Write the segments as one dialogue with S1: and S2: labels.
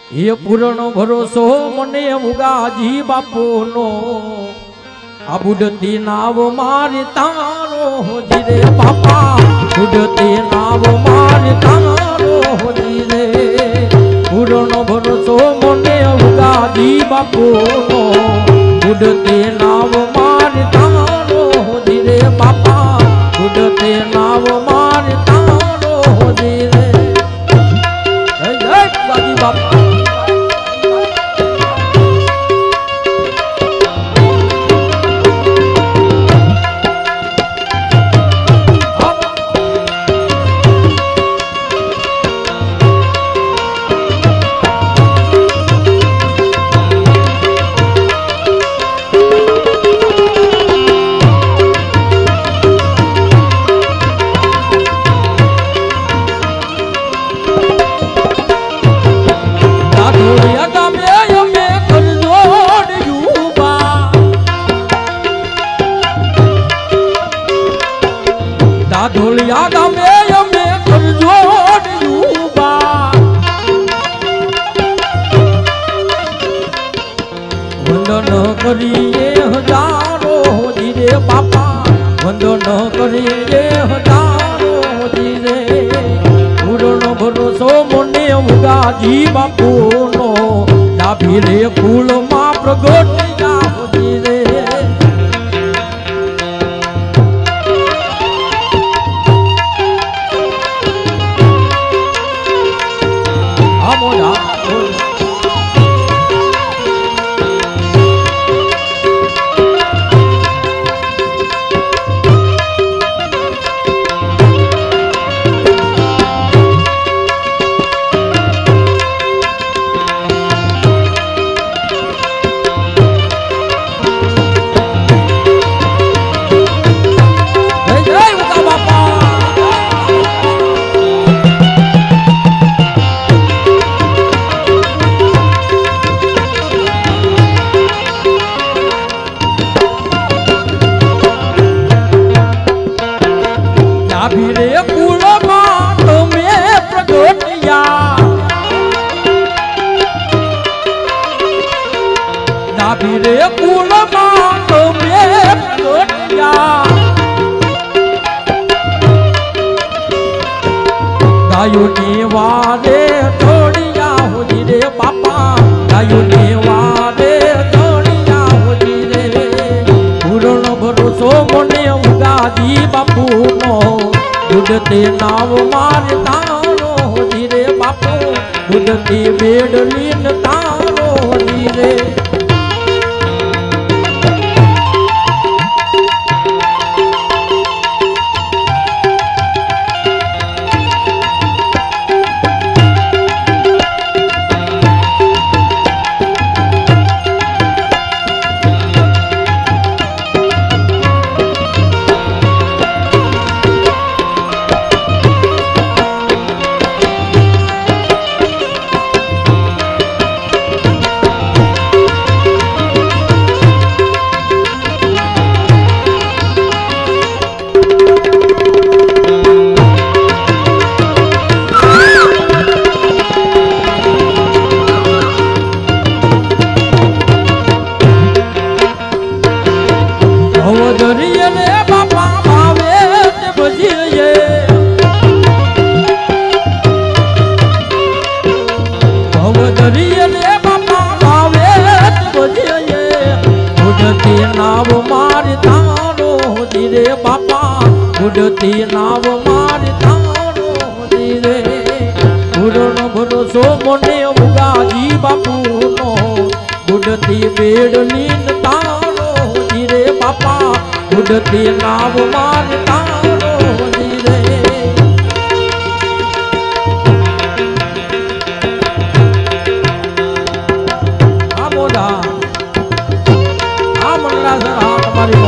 S1: એ પૂર્ણ ભરોસો મને ઉગાજી બાપુનો આ બુડતી નાવ મારી તારો હોજી રે બાપા બુડતી નાવ મારી તારો હોજી રે પૂર્ણ ભરોસો મને ઉગાજી બાપુનો બુડતી નાવ મારી તારો હોજી રે બાપા બુડતી નાવ મારી તારો હોજી રે જય ઉગાજી બાપા ઢોલિયા ગામે અમે કરજોડ યુબા વંદન કરીએ હજારો હોજી રે બાપા વંદન કરીએ હજારો હોજી રે પૂર્ણ ભરોસો મને ઉગાજી બાપુનો ડાભી રે કુળમાં પ્રગટ્યા હોજી રે ડાભી રે કુળમાં તમે પ્રગટ્યા ડાભી રે કુળમાં તમે પ્રગટ્યા ગાયોની વારે થોડિયા હોજી રે બાપા ગાયોની વારે થોડિયા હોજી રે પૂર્ણ ભરોસો મને ઉગાજી બાપુનો બુડતી નાવ મારે તારો હોજી રે બાપુ બુડતી બેડલીન તારો હોજી રે નાવ મારી તારો હોજી રે બાપા બુડતી નાવ મારી તારો હોજી રે પૂર્ણ ભરોસો મને ઉગાજી બાપુનો બુડતી બેડલીન તારો હોજી રે બાપા બુડતી નાવ મારી તારો હોજી રે આ મોઢા તમારી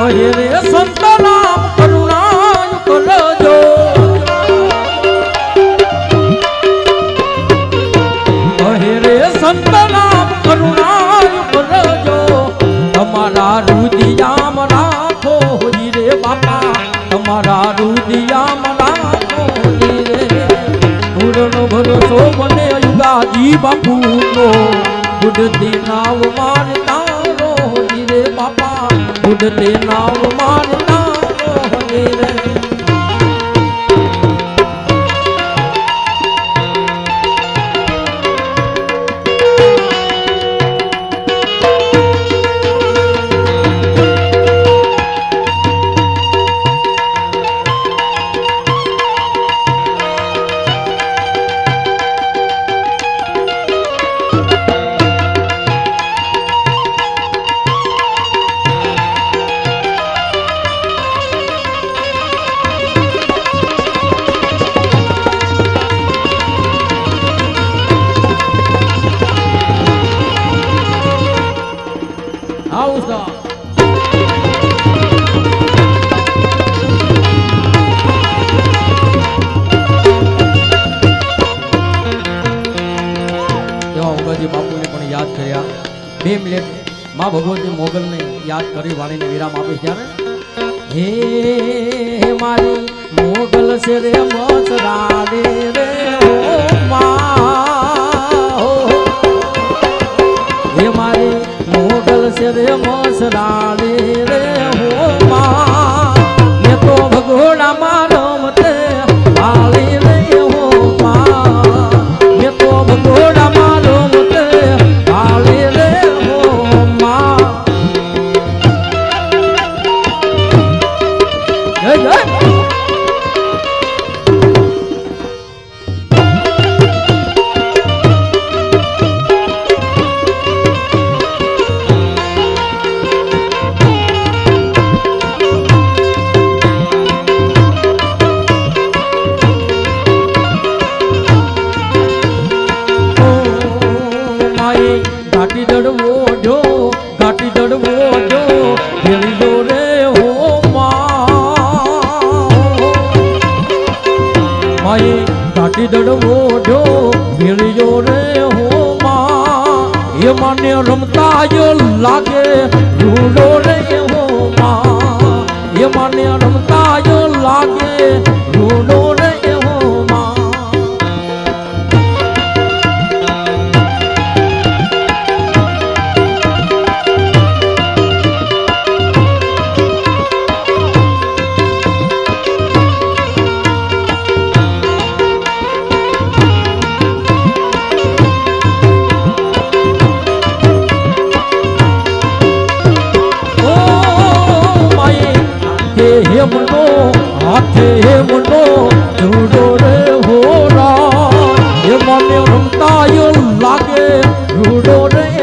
S1: કહે રે સંત નામ કરુણા કરજો કહે રે સંત નામ કરુણા કરજો તમારા રુદિયામાં રાખો રે બાપા તમારા રુદિયામાં રાખો રે પૂર્ણ ભરોસો મને યુગાજી બાપુનો બુડતી નાવ મારતા રે બાપા બુડતી નાવ મારતા રે બાપુને પણ યાદ કર્યા 2 મિનિટ માં ભગવતી મોગલને યાદ કરી વાણીને વિરામ આપીશ ત્યારે હે મારી મોગલ છે રે મસરાડી રે ઓ માં હે મારી મોગલ છે રે મસરાડી રે ઓ માં મે તો ભગોડા માં રમતે વાળી રે ઓ માં મે તો ભગોડા માં રમતે વાળી રે ઓ માં જય જય ઘાટી દડવો જો ઘાટી દડવો જો ભેળી જો રે હો માય ઘાટી દડવો જો ભેળી જો રે હો માં એ મને રમતા યો લાગે રૂડો રે હો માં એ મને રમતા યો લાગે રૂડો રે હો માં હે મુનો હાથે હે મુનો જુડો રે હોરા એ મને રમતા યો લાગે રૂડો રે